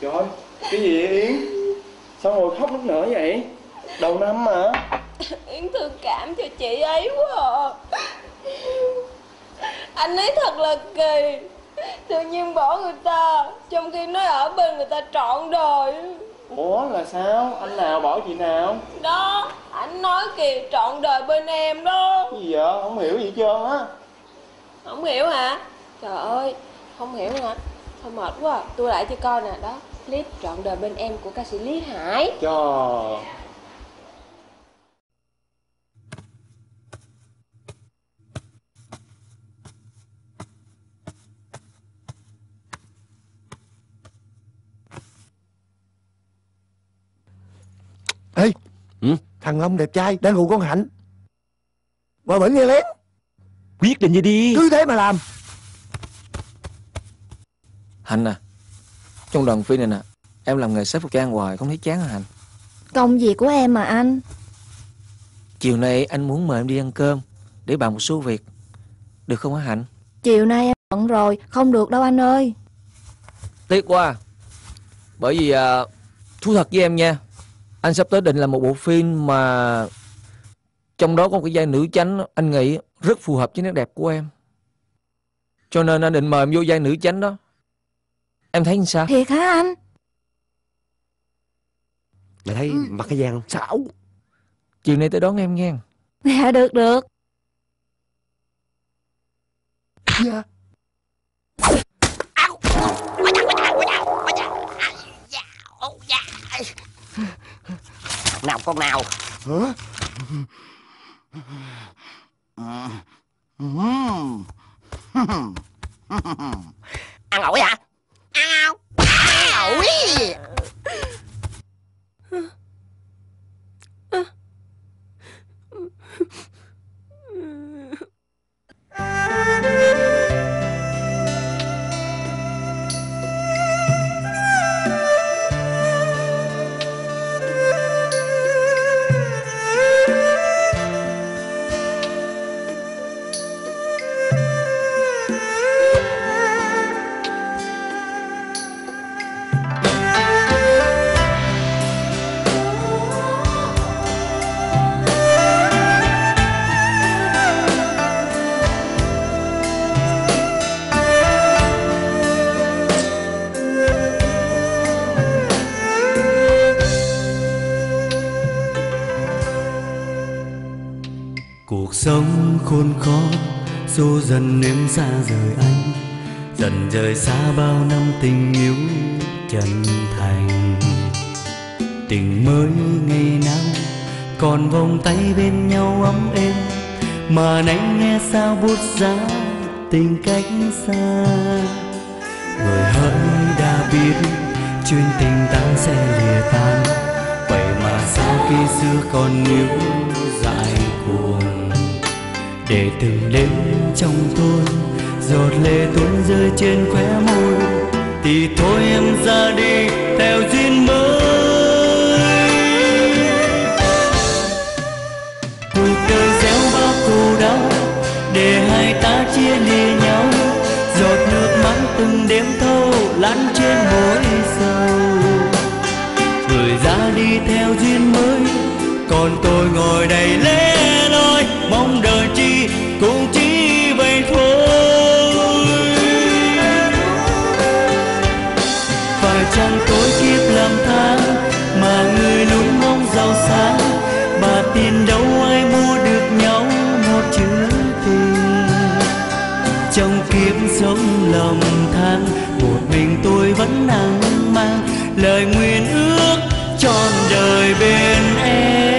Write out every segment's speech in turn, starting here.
Trời ơi, cái gì vậy Yến? Sao ngồi khóc nức nở vậy? Đầu năm mà. Yến thương cảm cho chị ấy quá à. Anh ấy thật là kỳ, tự nhiên bỏ người ta trong khi nói ở bên người ta trọn đời. Ủa là sao? Anh nào bỏ chị nào? Đó, anh nói kìa, trọn đời bên em đó. Cái gì vậy? Không hiểu gì hết trơn á. Không hiểu hả? Trời ơi, không hiểu hả? Thôi mệt quá à. Tôi lại cho coi nè. Đó, clip trọn đời bên em của ca sĩ Lý Hải. Trời. Ê, thằng Long đẹp trai đang hù con Hạnh. Qua bển nghe lén. Quyết định gì đi. Cứ thế mà làm. Hạnh à, trong đoàn phim này nè, em làm nghề sếp phục trang hoài không thấy chán hả Hạnh? Công việc của em mà anh. Chiều nay anh muốn mời em đi ăn cơm để bàn một số việc, được không hả Hạnh? Chiều nay em bận rồi, không được đâu anh ơi. Tiếc quá. Bởi vì thú thật với em nha, anh sắp tới định làm một bộ phim mà trong đó có một cái vai nữ chánh, anh nghĩ rất phù hợp với nét đẹp của em. Cho nên anh định mời em vô vai nữ chánh đó. Em thấy như sao? Thiệt hả anh? Mày thấy mặc cái vàng không? Xảo. Chiều nay tới đón em nghe. Dạ được được. Dạ. Nào con nào. Hả? Ăn ổi hả? Ăn ổi. Cuộc sống khôn khó xô dần em xa rời anh, dần rời xa bao năm tình yêu chân thành. Tình mới ngày nào còn vòng tay bên nhau ấm êm, mà nay nghe sao buốt giá tình cách xa. Người hỡi đã biết chuyện tình ta sẽ lìa tan, vậy mà sao khi xưa còn níu dại cuồng. Để từng đêm trong tôi giọt lệ tuôn rơi trên khóe môi, thì thôi em ra đi theo duyên mới. Cuộc đời gieo bao khổ đau để hai ta chia lìa nhau, giọt nước mắt từng đêm thâu lăn trên môi sầu. Người ra đi theo duyên mới, còn tôi ngồi đây lẻ loi mong đợi chi cũng chỉ vậy thôi. Phải chăng tôi kiếp làm tháng mà người luôn mong giàu sang, mà tiền đâu ai mua được nhau một chữ tình. Trong kiếp sống lầm than, một mình tôi vẫn nặng mang lời nguyện ước trọn đời bên em.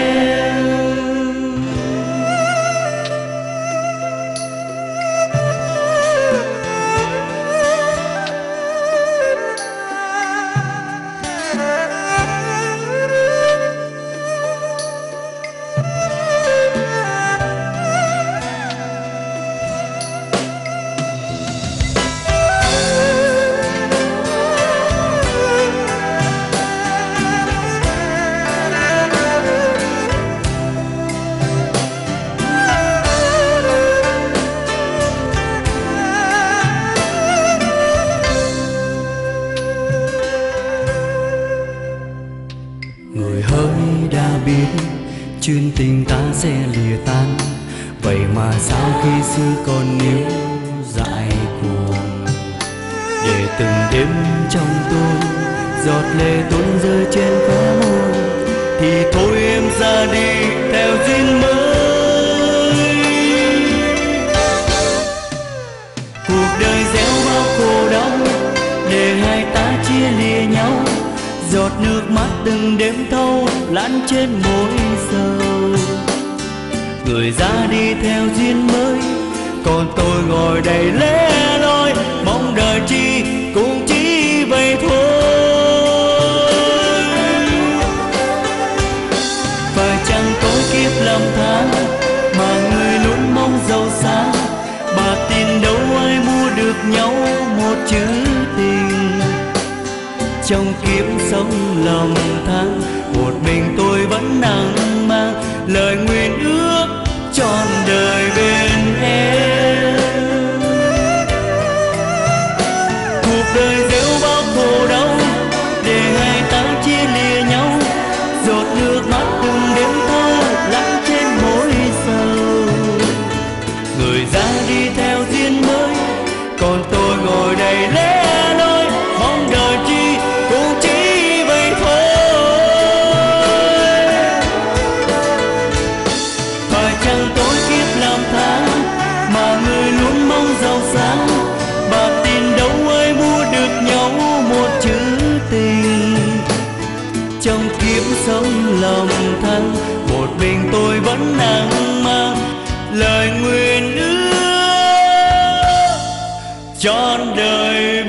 chuyên tình ta sẽ lìa tan. Vậy mà sao khi xưa còn níu dại cuồng, để từng đêm trong tôi giọt lệ tuôn rơi trên khóe môi, thì thôi em ra đi theo duyên mới. Cuộc đời gieo bao khổ đau để hai ta chia lìa nhau, giọt nước mắt từng đêm thâu lăn trên môi sầu. Người ra đi theo duyên mới, còn tôi ngồi đây lẻ loi, mong đời chi cũng chỉ vậy thôi. Phải chăng tôi kiếp lầm than mà người luôn mong giàu sang, bà tin đâu ai mua được nhau một chữ tình. Trong kiếp sống lầm than, một mình tôi vẫn nặng mang lời nguyện ước trọn đời bên em. Cuộc đời gieo bao khổ đau để hai ta chia lìa nhau, giọt nước mắt từng đêm thâu lắng trên môi sầu. Người ra đi theo duyên mới, còn tôi ngồi đây lẻ loi, mong đời chi cũng chỉ vậy thôi. Phải chăng tôi kiếp làm than mà người luôn mong giàu sang, bà tin đâu ai mua được nhau một chữ tình. Trong kiếp sống lầm than, một mình tôi vẫn nặng mang lời nguyện ước trọn đời